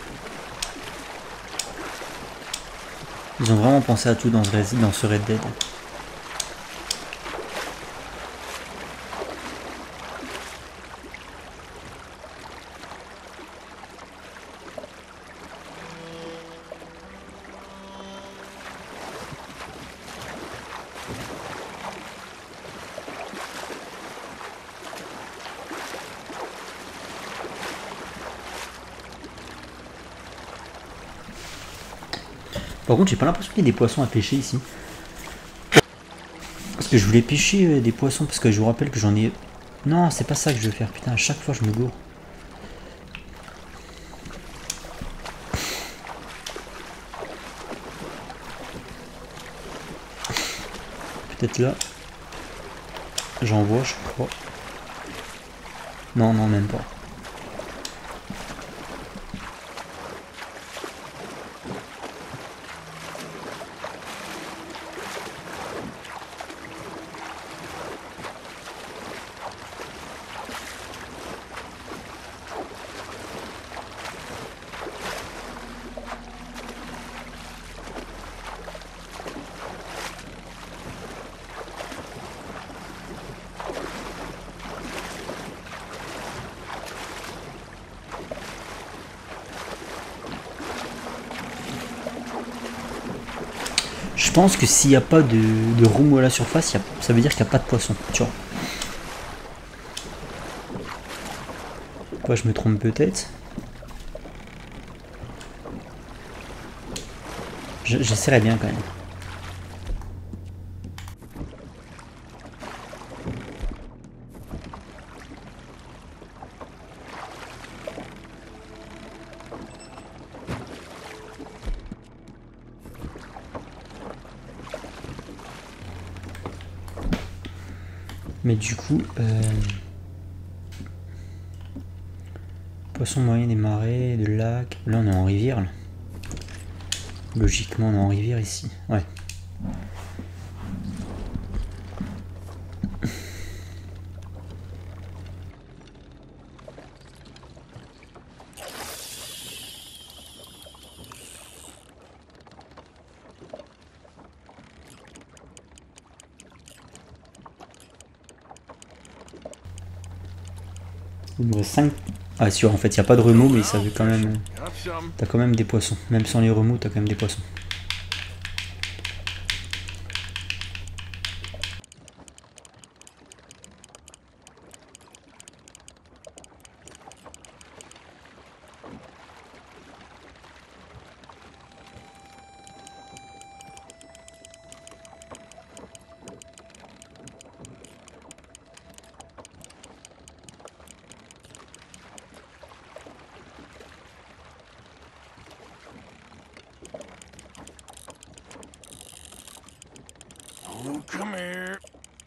Ils ont vraiment pensé à tout dans ce Red Dead. Par contre, j'ai pas l'impression qu'il y ait des poissons à pêcher ici. Parce que je voulais pêcher des poissons, parce que je vous rappelle que j'en ai... Non, c'est pas ça que je veux faire, putain, à chaque fois je me gourre. Peut-être là. J'en vois, je crois. Non, même pas. Je pense que s'il n'y a pas de room à la surface, ça veut dire qu'il n'y a pas de poisson, tu vois. Moi, je me trompe peut-être. J'essaierai bien quand même. Mais du coup, poisson moyen des marais, de lacs. Là, on est en rivière. Là. Logiquement, on est en rivière ici. Ouais. Il me reste Ah sûr, en fait, il n'y a pas de remous, mais ça veut quand même... T'as quand même des poissons. Même sans les remous, t'as quand même des poissons. Oh, come here.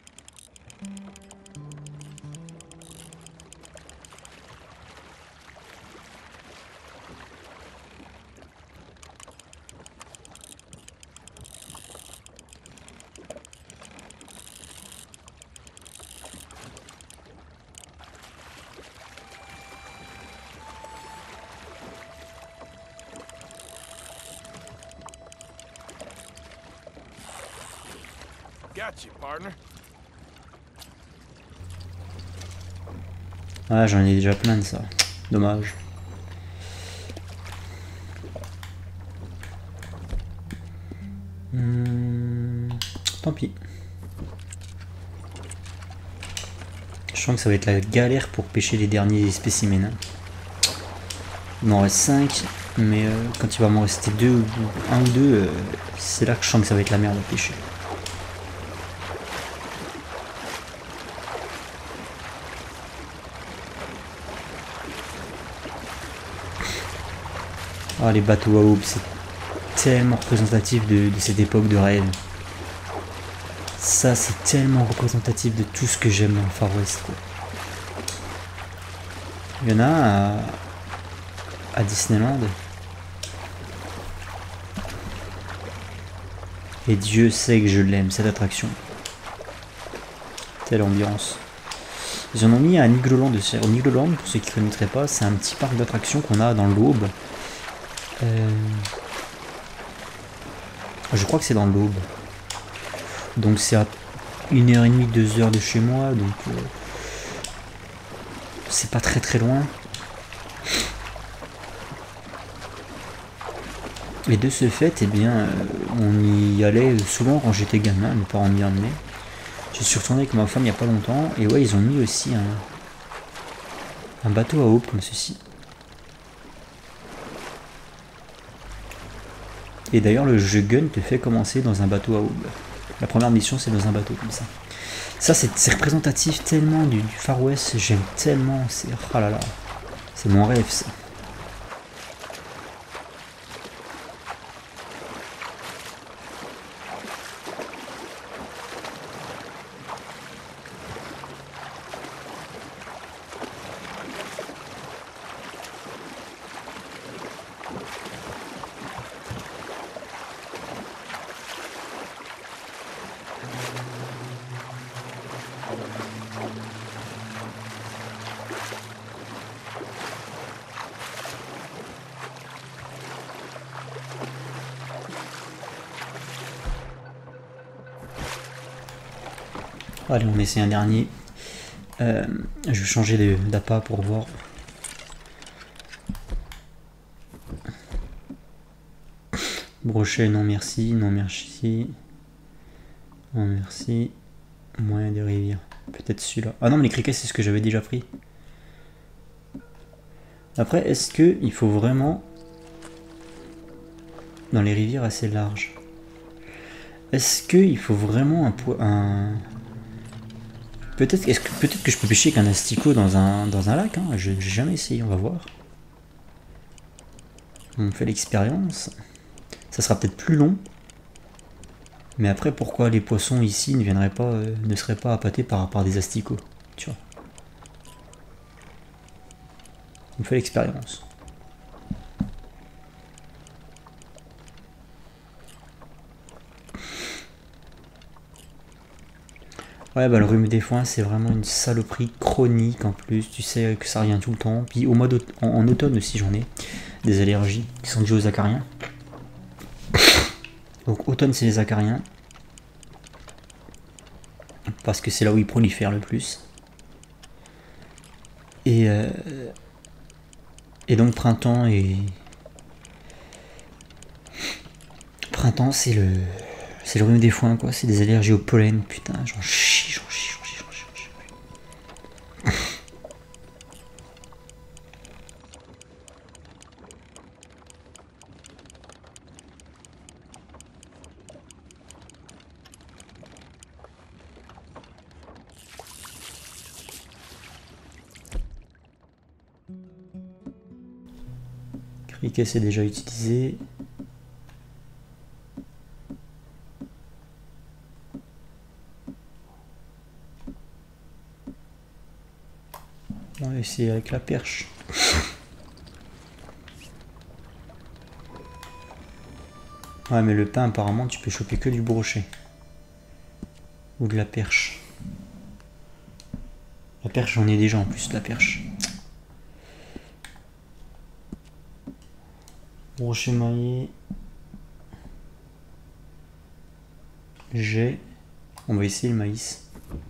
Got you, partner. Ah, j'en ai déjà plein de ça. Dommage. Tant pis. Je sens que ça va être la galère pour pêcher les derniers spécimens. Hein. Il m'en reste 5, mais quand il va m'en rester 2 ou 1 ou 2, c'est là que je sens que ça va être la merde à pêcher. Ah, les bateaux à aubes, c'est tellement représentatif de cette époque de rêve. Ça, c'est tellement représentatif de tout ce que j'aime dans le Far West. Quoi. Il y en a à Disneyland. Et Dieu sait que je l'aime, cette attraction. Telle ambiance. Ils en ont mis à Nigloland. Nigloland, pour ceux qui ne connaîtraient pas, c'est un petit parc d'attractions qu'on a dans l'Aube. Je crois que c'est dans l'Aube. Donc c'est à 1h30, 2h de chez moi. Donc c'est pas très très loin. Et de ce fait, eh bien, on y allait souvent quand j'étais gamin, mes parents m'y emmenaient. Je suis retourné avec ma femme il n'y a pas longtemps, et ouais, ils ont mis aussi un bateau à aube comme ceci. Et d'ailleurs, le jeu Gun te fait commencer dans un bateau à aube. La première mission, c'est dans un bateau comme ça. Ça, c'est représentatif tellement du Far West, j'aime tellement, c'est... Ah là là, c'est mon rêve, ça. Allez, on essaie un dernier. Je vais changer d'appât pour voir. Brochet, non merci, non merci. Non merci. Moyen des rivières. Peut-être celui-là. Ah non, mais les criquets, c'est ce que j'avais déjà pris. Après, est-ce que il faut vraiment... Dans les rivières assez larges. Est-ce qu'il faut vraiment un... Peut-être que je peux pêcher qu'un asticot dans un lac, hein. J'ai jamais essayé, on va voir. On fait l'expérience. Ça sera peut-être plus long. Mais après, pourquoi les poissons ici ne seraient pas appâtés par des asticots, tu vois. On fait l'expérience. Ouais, bah le rhume des foins, c'est vraiment une saloperie chronique en plus. Tu sais que ça revient tout le temps. Puis en automne aussi, j'en ai des allergies qui sont dues aux acariens. Donc automne, c'est les acariens. Parce que c'est là où ils prolifèrent le plus. Et Et donc printemps et... Printemps c'est le rhume des foins quoi, c'est des allergies au pollen, putain, j'en chie. Criquet c'est déjà utilisé. On va essayer avec la perche. Ouais mais le pain apparemment tu peux choper que du brochet. Ou de la perche. La perche j'en ai déjà en plus de la perche. Brochet maillé. J'ai. On va essayer le maïs.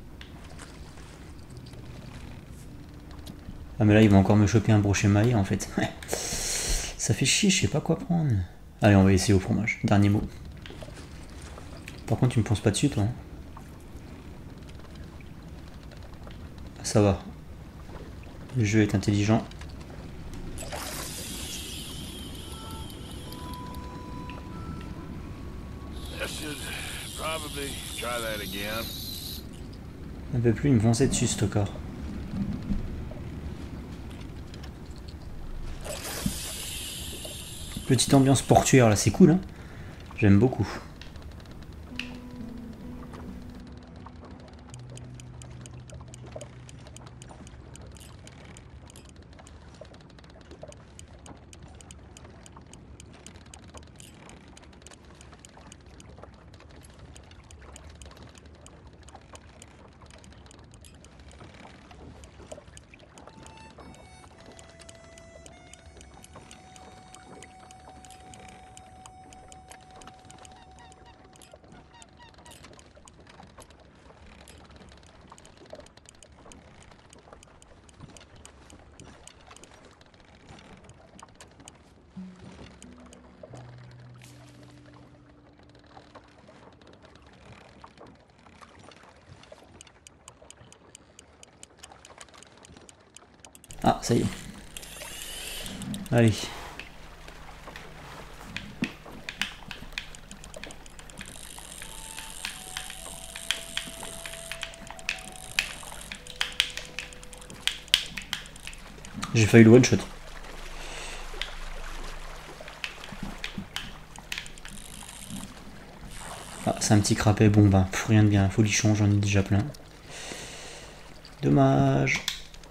Ah mais là il va encore me choper un brochet maillé en fait. Ça fait chier, je sais pas quoi prendre. Allez on va essayer au fromage, dernier mot. Par contre tu me penses pas dessus toi hein. Ça va. Le jeu est intelligent. Un peu plus, il me fonçait dessus ce tocard. Petite ambiance portuaire là, c'est cool hein. J'aime beaucoup. Ah, ça y est. Allez. J'ai failli le one shot. Ah, c'est un petit crapet. Bon, ben, rien de bien. Folichon, j'en ai déjà plein. Dommage.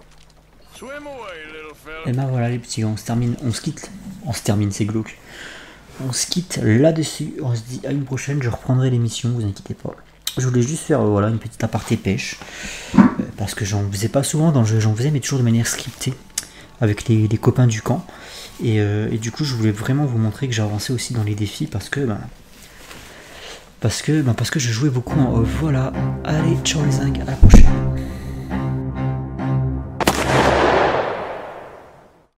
Et ben voilà les petits gars, on se quitte, c'est glauque. On se quitte là-dessus, on se dit à une prochaine, je reprendrai l'émission, vous inquiétez pas. Je voulais juste faire voilà une petite aparté pêche, parce que j'en faisais pas souvent dans le jeu, j'en faisais mais toujours de manière scriptée, avec les copains du camp. Et du coup je voulais vraiment vous montrer que j'ai avancé aussi dans les défis, parce que je jouais beaucoup en off. Voilà, allez, ciao les zingues, à la prochaine.